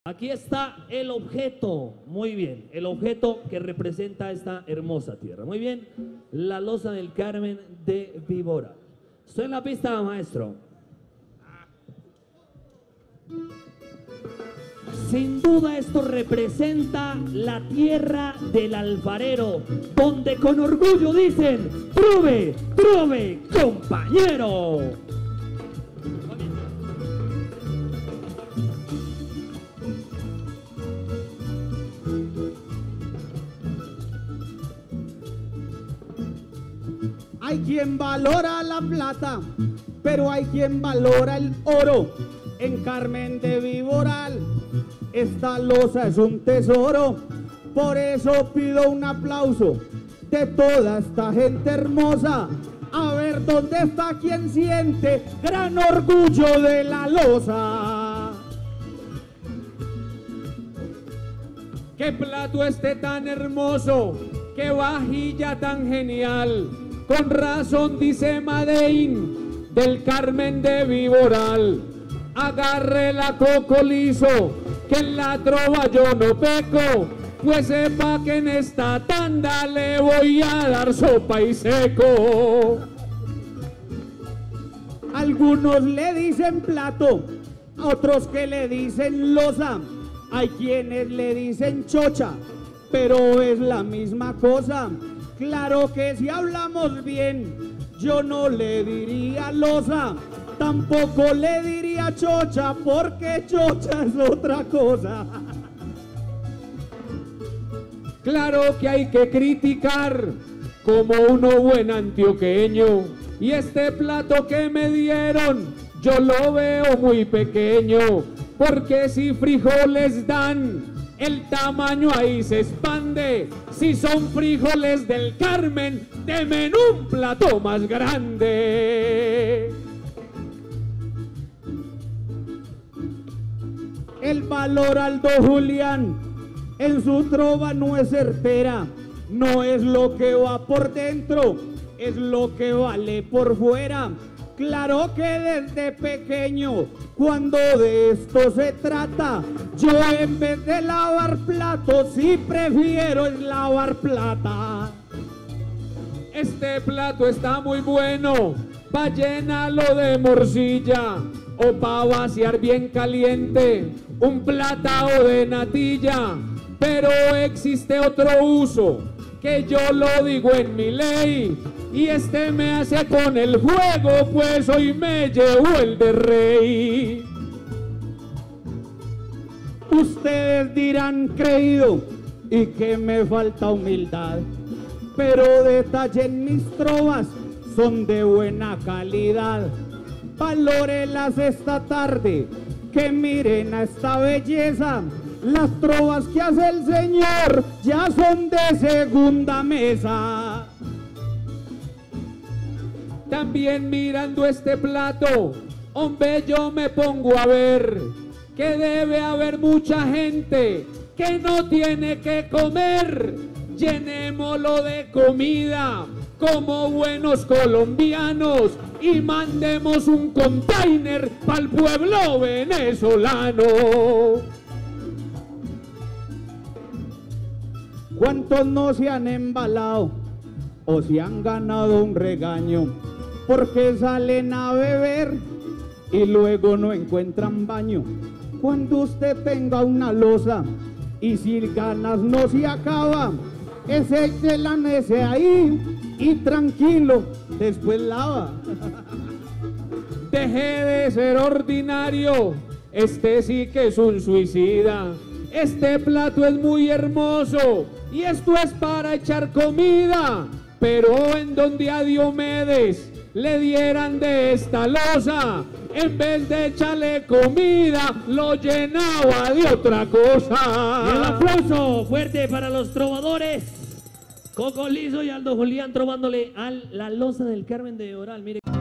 Aquí está el objeto, muy bien, el objeto que representa esta hermosa tierra. Muy bien, la loza del Carmen de Víbora. Estoy en la pista, maestro. Sin duda esto representa la tierra del alfarero, donde con orgullo dicen, ¡Trove, trove, compañero! Hay quien valora la plata, pero hay quien valora el oro. En Carmen de Víboral, esta loza es un tesoro. Por eso pido un aplauso de toda esta gente hermosa. A ver dónde está quien siente gran orgullo de la loza. ¡Qué plato este tan hermoso! ¡Qué vajilla tan genial! Con razón dice Madein del Carmen de Víboral. Agarre la coco liso, que en la trova yo no peco, pues sepa que en esta tanda le voy a dar sopa y seco. Algunos le dicen plato, otros que le dicen loza, hay quienes le dicen chocha, pero es la misma cosa. Claro que si hablamos bien, yo no le diría loza, tampoco le diría chocha, porque chocha es otra cosa. Claro que hay que criticar como uno buen antioqueño, y este plato que me dieron yo lo veo muy pequeño, porque si frijoles dan, el tamaño ahí se expande. Si son frijoles del Carmen, denme un plato más grande. El valor Aldo Julián en su trova no es certera, no es lo que va por dentro, es lo que vale por fuera. Claro que desde pequeño, cuando de esto se trata, yo en vez de lavar platos, sí prefiero es lavar plata. Este plato está muy bueno, pa' llenarlo de morcilla, o pa' vaciar bien caliente un plátano de natilla. Pero existe otro uso, que yo lo digo en mi ley, y este me hace con el juego, pues hoy me llevo el de rey. Ustedes dirán creído y que me falta humildad, pero detallen mis trovas, son de buena calidad. Valórelas esta tarde, que miren a esta belleza. Las trovas que hace el señor ya son de segunda mesa. También mirando este plato, hombre, yo me pongo a ver que debe haber mucha gente que no tiene que comer. Llenémoslo de comida como buenos colombianos y mandemos un container para el pueblo venezolano. ¿Cuántos no se han embalado o se han ganado un regaño porque salen a beber y luego no encuentran baño? Cuando usted tenga una loza y si ganas no se acaba, ese ese ahí y tranquilo, después lava. Deje de ser ordinario, este sí que es un suicida. Este plato es muy hermoso y esto es para echar comida, pero en donde a Diomedes le dieran de esta loza, en vez de echarle comida, lo llenaba de otra cosa. Y el aplauso fuerte para los trovadores, Coco Liso y Aldo Julián, trovándole a la loza del Carmen de Víbora. Mire.